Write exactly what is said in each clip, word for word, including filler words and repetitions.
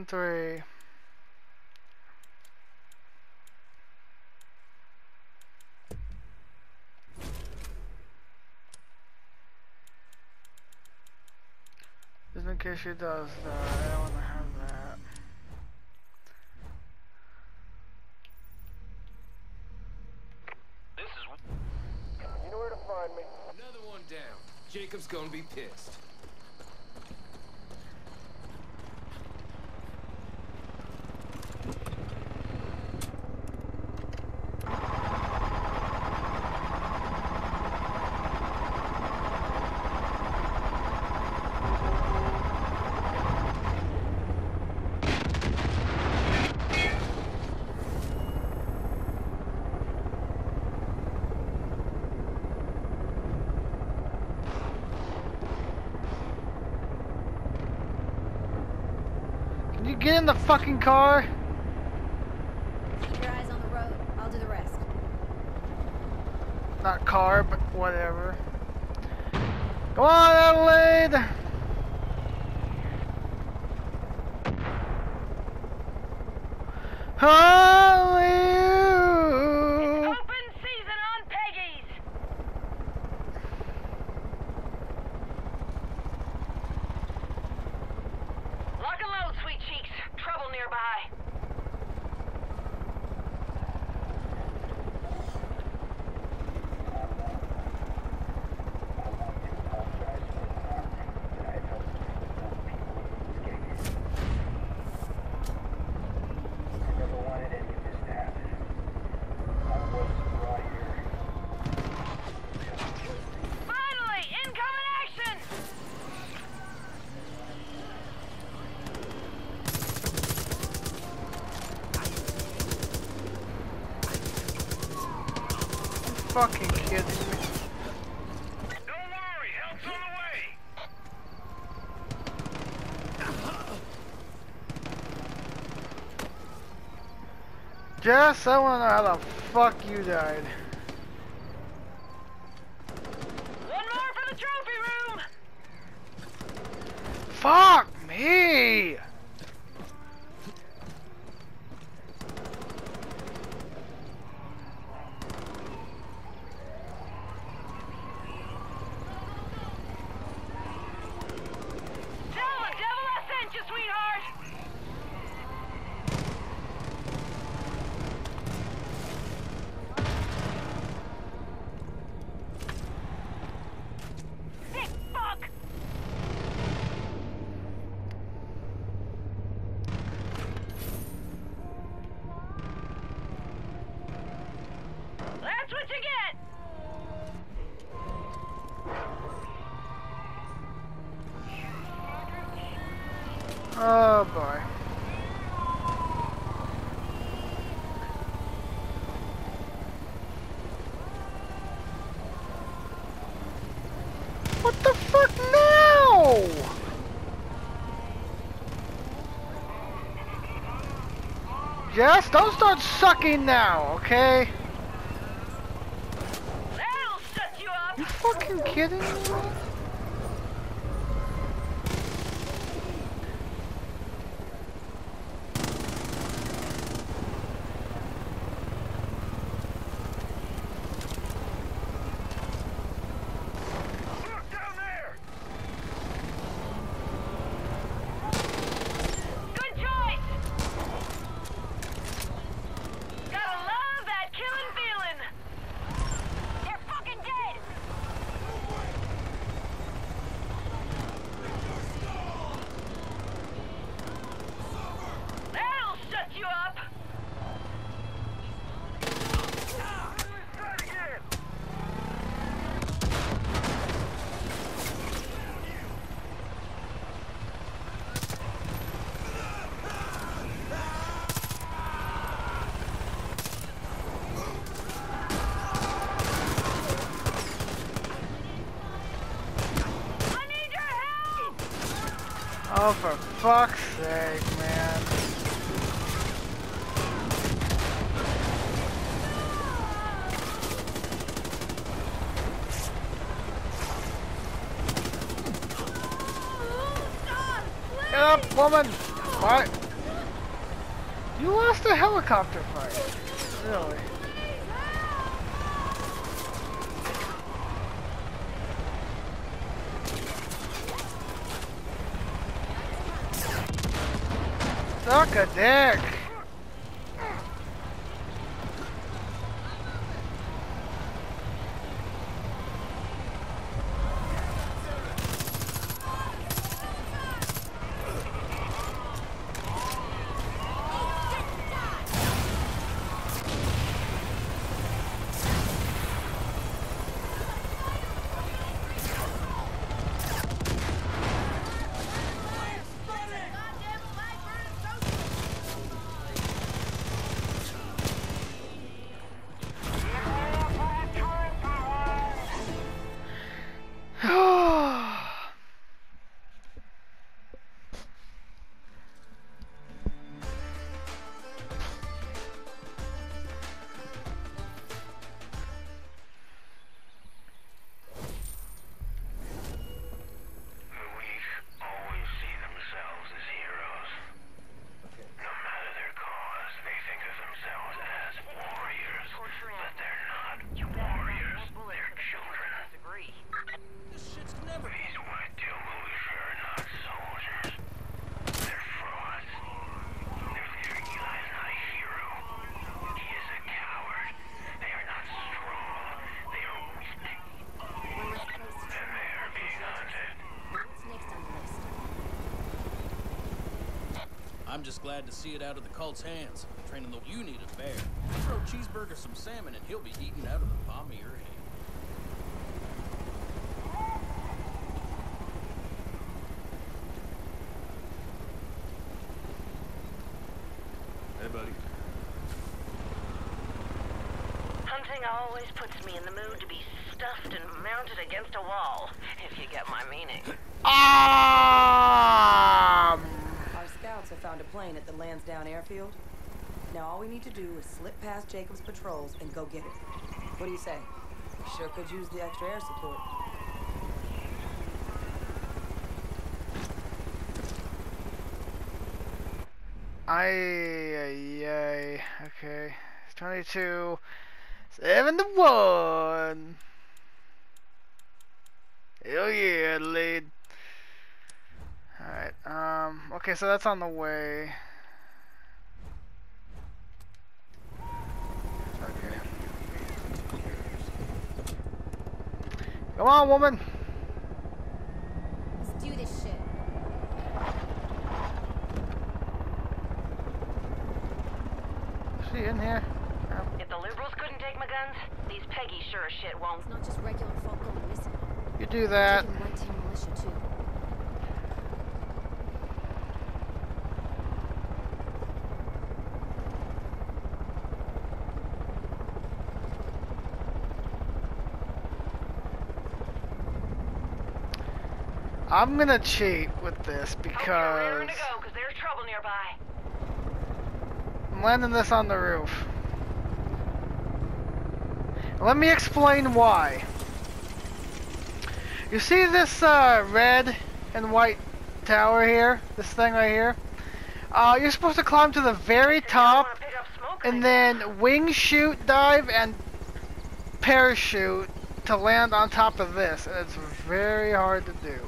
three. Just in case she does that, I don't want to have that. This is... You know where to find me. Another one down. Jacob's gonna be pissed. Can you get in the fucking car? Keep your eyes on the road. I'll do the rest. Not car, but whatever. Come on, Adelaide! Hallelujah! Open season on Peggy's. Lock and load, sweet cheeks. Trouble nearby. Finally, incoming action. Fucking kidding me. Don't worry, help's on the way. Jess, I wanna know how the fuck you died. One more for the trophy room. Fuck me! Tell the devil I sent you, sweetheart. Sick fuck. That's what you get. Oh boy. What the fuck now? Jess, don't start sucking now, okay? That'll shut you up. You fucking kidding me? Look down there! Good choice. Gotta love that killing feeling. They're fucking dead. That'll shut you up. Try it again! I need your help. Oh, for fuck's sake, man. Get up, woman! What? You lost a helicopter fight. Really? Suck a dick. I'm just glad to see it out of the cult's hands. Training the you need a bear. Throw Cheeseburger some salmon and he'll be eaten out of the palm of your hand. Hey, buddy. Hunting always puts me in the mood to be stuffed and mounted against a wall, if you get my meaning. Um. Our scouts have found a plane at the Lansdowne airfield. Now all we need to do is slip past Jacob's patrols and go get it. What do you say? Sure could use the extra air support. Ay, ay, ay. Okay. It's twenty-two. Seven to one. Hell yeah, lead. Alright, um, okay, so that's on the way. Okay. Come on, woman. Let's do this shit. Is she in here? No. If the liberals couldn't take my guns, these Peggy sure as shit won't. It's not just regular folk going missing. You do that. Taking white team militia too. I'm gonna cheat with this Hope you're because raring to go, 'cause there's trouble nearby. I'm landing this on the roof. Let me explain why. You see this uh, red and white tower here? This thing right here? Uh, you're supposed to climb to the very top Wanna pick up smoke and then wing shoot, dive, and parachute to land on top of this. And it's very hard to do.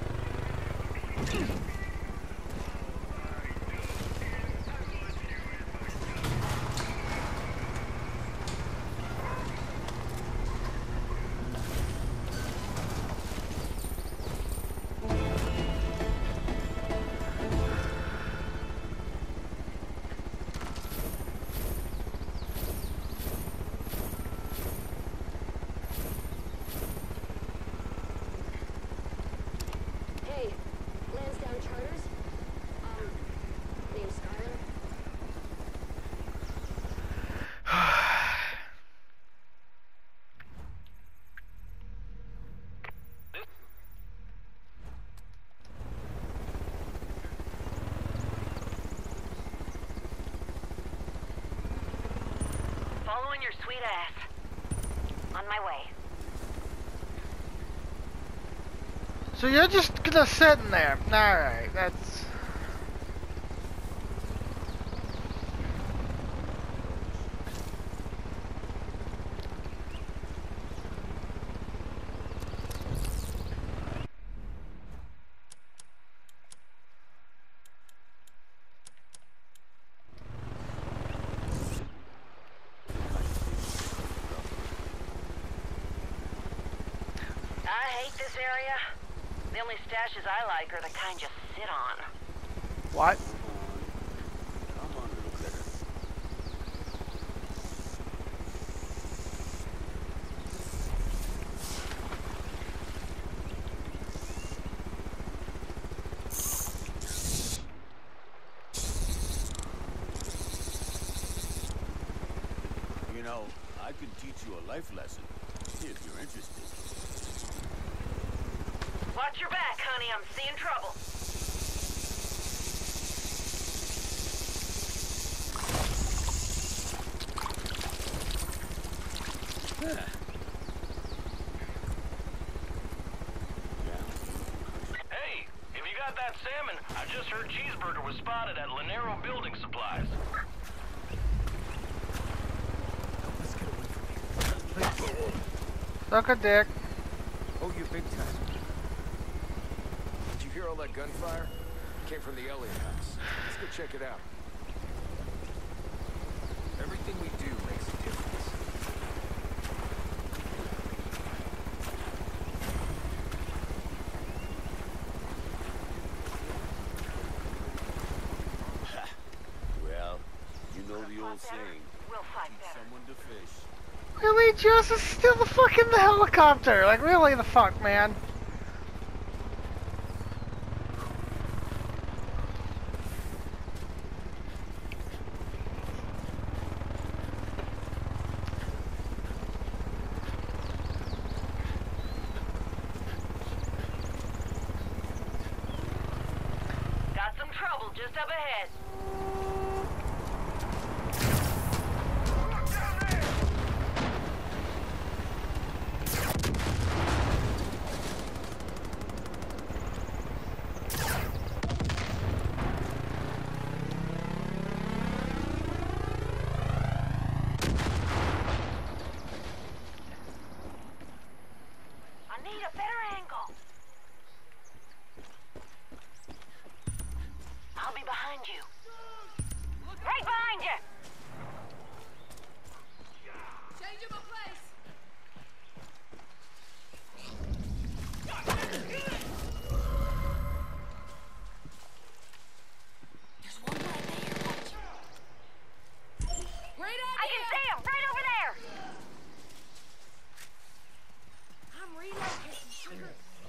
Hey, Lansdowne Charters. Um, name's Skylar. Following your sweet ass. On my way. So you're just gonna sit in there. Alright, that's... hate this area. The only stashes I like are the kind you sit on. What? Come on, little critter. You know, I could teach you a life lesson, if you're interested. Watch your back, honey. I'm seeing trouble. Hey, if you got that salmon, I just heard Cheeseburger was spotted at Lanero Building Supplies. Suck a dick. Oh, you big time. Did you hear all that gunfire? It came from the Elliott house. Let's go check it out. Everything we do makes a difference. Well, you know the old saying, We'll fight teach better. someone to fish. Really, Joseph? Still the fucking the helicopter. Like, really the fuck, man. Got some trouble just up ahead. I need a better angle. I'll be behind you. Right behind you. Changing my place. There's one right there. Great idea. I can see him right over there. I'm relocating, sugar.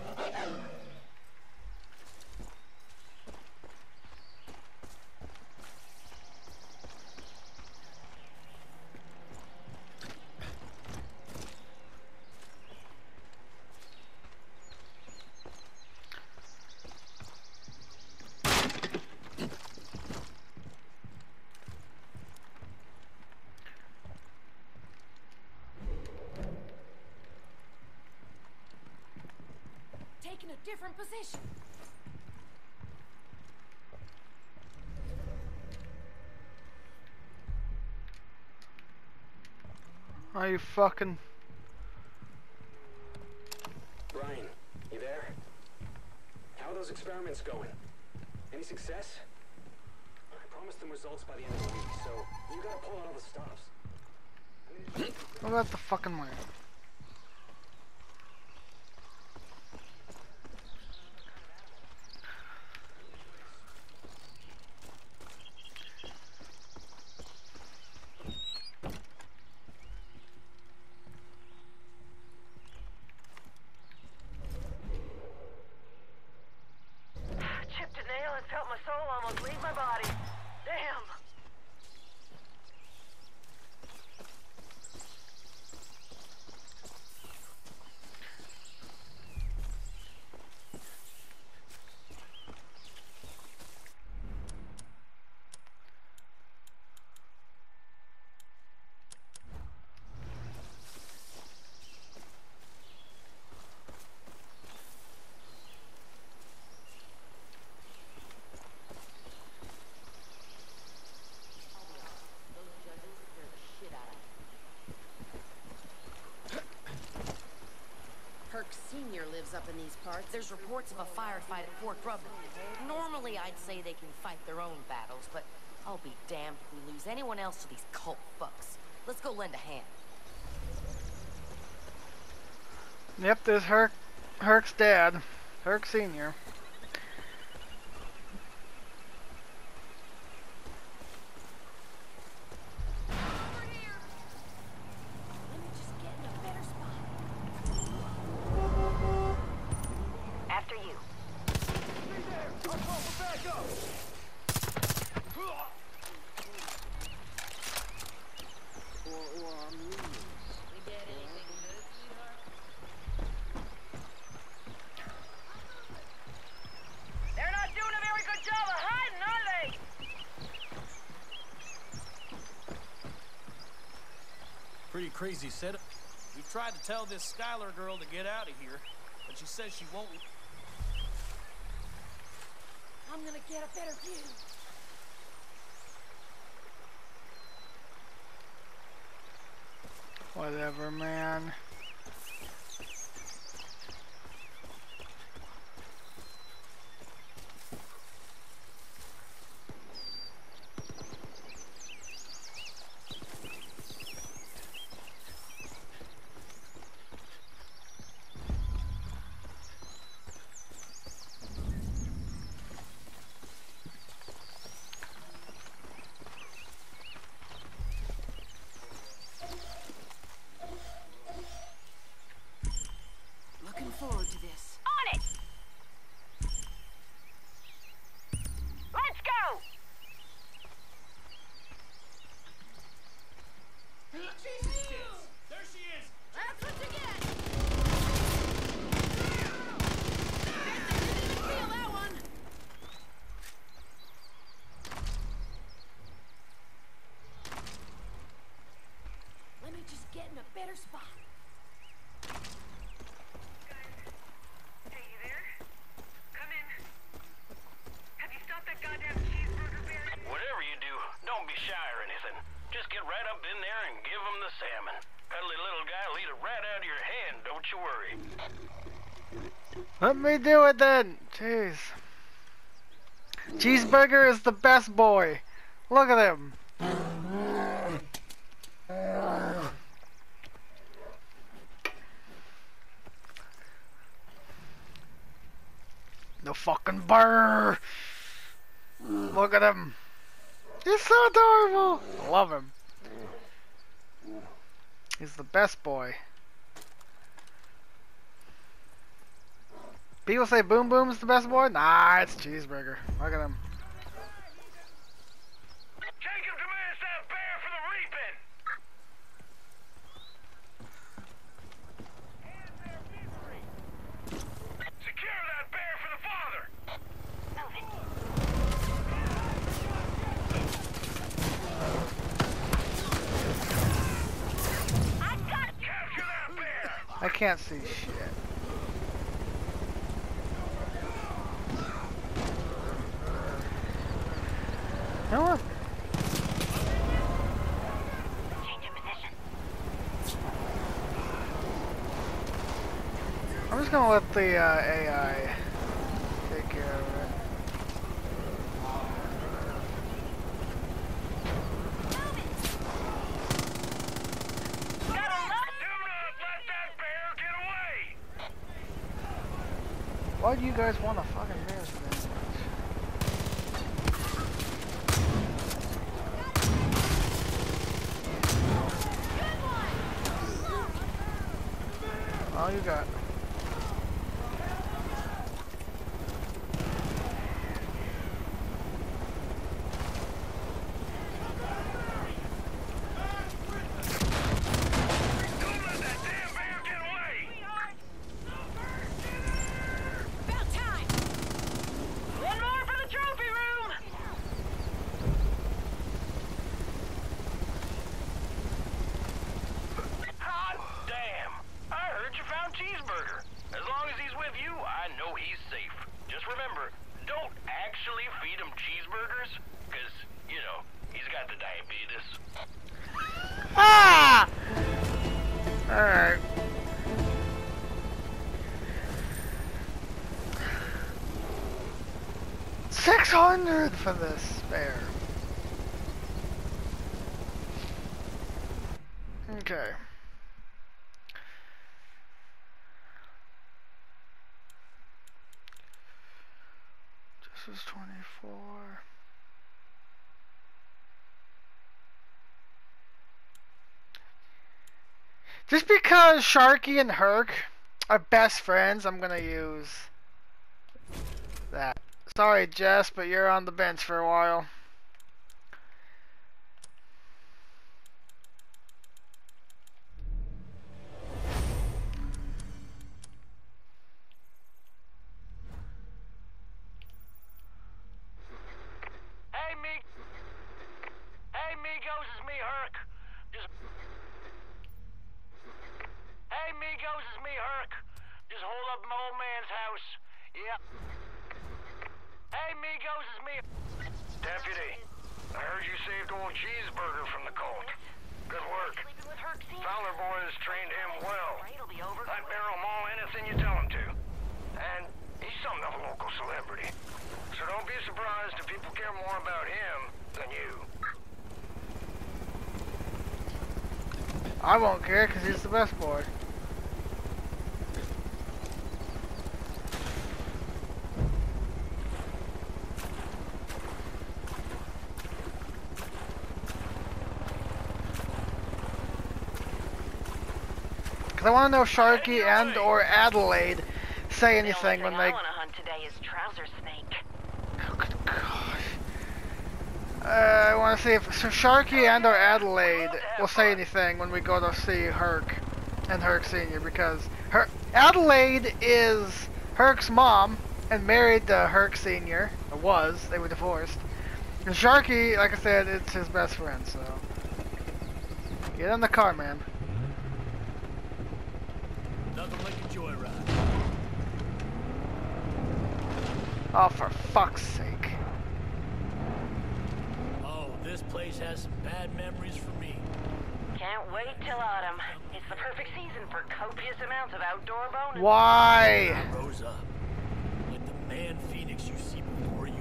Taking a different position. Are you fucking... Brian, you there? How are those experiments going? Any success? I promised them results by the end of the week, so you gotta pull out all the stops. I mean, What about the fucking way? Chipped a nail and felt my soul almost leave my body. Damn. Perk Senior lives up in these parts. There's reports of a firefight at Fort Grub. Normally, I'd say they can fight their own battles, but I'll be damned if we lose anyone else to these cult fucks. Let's go lend a hand. Yep, there's her Herc's dad, Herc Senior. After you. They're not doing a very good job of hiding, are they? Pretty crazy setup. We've tried to tell this Skylar girl to get out of here, but she says she won't. I'm gonna get a better view. Whatever, man. Looking forward to this. On it! Let's go! There she is! That's what you get! Feel that one! Let me just get in a better spot. Hey, you there? Come in. Have you stopped that goddamn cheeseburger bear? Whatever you do, don't be shy or anything. Just get right up in there and give him the salmon. Cuddly little guy will eat it right out of your hand, don't you worry. Let me do it then. Jeez. Cheeseburger is the best boy. Look at him. The fucking burr. Look at him. He's so adorable. I love him. He's the best boy. People say Boom Boom's the best boy? Nah, it's Cheeseburger. Look at him. Jacob demands that bear for the reaping! Secure that bear for the father! I got it! Capture that bear! I can't see shit. You know what? Change of position. I'm just gonna let the uh, A I take care of it. Got a lot. Do not let that bear get away! Why do you guys want a fucking bear so much? All you got. Don't let that damn bear get away! About time! One more for the trophy room. Hot damn! I heard you found Cheeseburger. As long as he's with you, I know he's safe. Just remember, don't actually feed him cheeseburgers, because, you know, he's got the diabetes. Ah! Alright. Six hundred for this spare. Okay. This was twenty-four. Just because Sharky and Herc are best friends, I'm gonna use that. Sorry, Jess, but you're on the bench for a while. Hey, me. Hey, Migos, it's me, Herc. Just. Hey, Migos, it's me, Herc. Just hold up my old man's house. Yep. Hey, Migos, it's me. Deputy, I heard you saved old Cheeseburger from the cult. Good work. Fowler boys trained him well. I'd barrel him all anything you tell him to. And he's something of a local celebrity. So don't be surprised if people care more about him than you. I won't care because he's the best boy. Because I want to know if Sharky and or Adelaide say anything when they... I want to hunt today is trouser snake. Oh, good gosh. Uh, I want to see if so Sharky and or Adelaide will say anything when we go to see Herc and Herc Senior, because her Adelaide is Herc's mom and married to Herc Senior. Or was. They were divorced. And Sharky, like I said, it's his best friend, so... Get in the car, man. Nothing like a joyride. Oh, for fuck's sake. Oh, this place has some bad memories for me. Can't wait till autumn. It's the perfect season for copious amounts of outdoor bonus. Why? Rose up. Like the man Phoenix you see before you.